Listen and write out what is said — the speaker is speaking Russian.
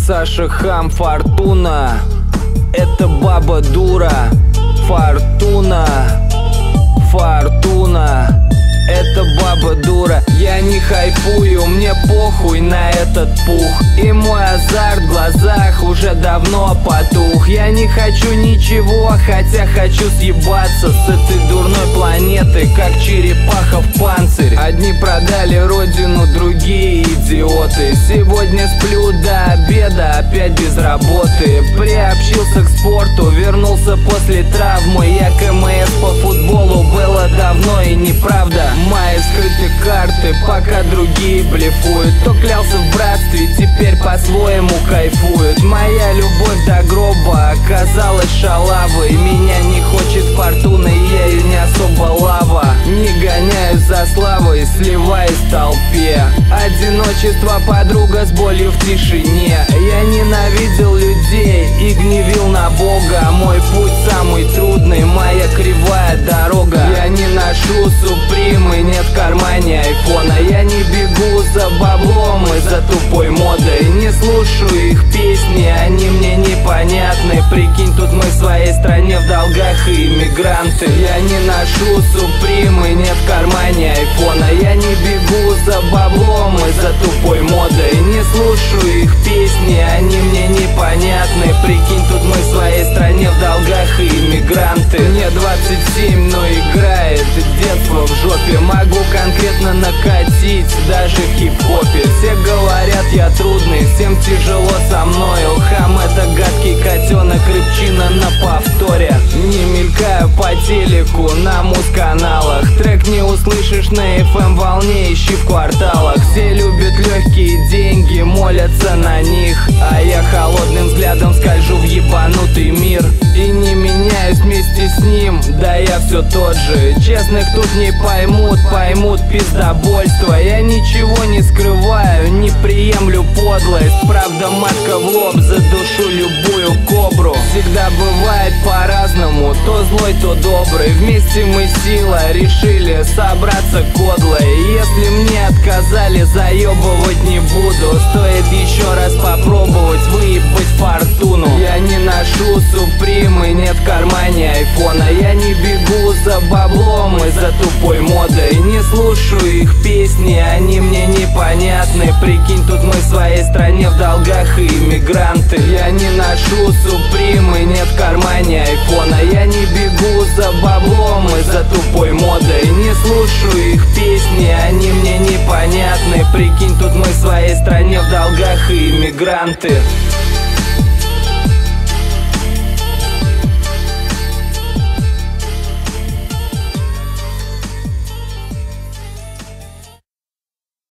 Саша Хам Фортуна. Это баба дура. Фортуна. Фортуна. Это баба дура. Я не хайпую, мне похуй на этот пух. И мой азарт в глазах уже давно потух. Я не хочу ничего, хотя хочу съебаться с этой дурной планеты, как черепаха в панцирь. Одни продали родину, другие идиоты. Сегодня сплю до обеда, опять без работы. Приобщился к спорту, вернулся после травмы. Я КМС по футболу, было давно и неправда. Мои скрытые карты, пока другие блефуют. Кто клялся в братстве, теперь по-своему кайфует. Моя любовь до гроба оказалась шалавой. Меня не хочет фортуна, и я ее не особо лава. Не гоняюсь за славой, сливаясь в толпе. Одиночество, подруга с болью в тишине. Я ненавидел людей и гневил на Бога. Мой путь самый трудный, моя кривая дорога. Я не ношу супримы, нет в кармане айфона. Я не бегу за баблом и за тупой модой. Не слушаю их песни, они мне непонятны. Прикинь, тут мы в своей стране в долгах и иммигранты. Я не ношу супримы, нет в кармане айфона. Я не бегу за баблом и за тупой модой. Не слушаю их песни, они мне непонятны. Прикинь, тут мы в своей стране в долгах и иммигранты. Мне 27, но играет детство в жопе. Могу конкретно накатить, даже в хип-хопе. Все говорят, я трудный, всем тяжело со мной. Хам — это гадкий котенок, рыбчина на повторе. Не мелькаю по телеку на муз-каналах. Трек не услышишь на FM волне, ищи в кварталах. Все любят легкие деньги, молятся на них. А я холодным взглядом скольжу в ебанутый мир. И не меняюсь вместе с ним, да я все тот же. Честных тут не поймут, поймут пиздобольство. Я ничего не скрываю, не приемлю подлость. Правда матка в лоб, задушу любую кобру. Всегда бывает по-разному, то злой, то добрый. Вместе мы сила, решили собраться кодлой. Если мне отказали, заебывать не буду. Стоит еще раз попробовать выебать фортуну. Я не ношу супримы, нет в кармане айфона. Я не бегу за баблом и за тупой модой. Не слушаю их песни, они мне непонятны. Прикинь, тут мы в своей стране в долгах и иммигранты. Я не ношу супримы, нет в кармане айфона. Я не бегу за баблом и за тупой модой. Не слушаю их песни, они мне непонятны. Прикинь, тут мы в своей стране в долгах и иммигранты.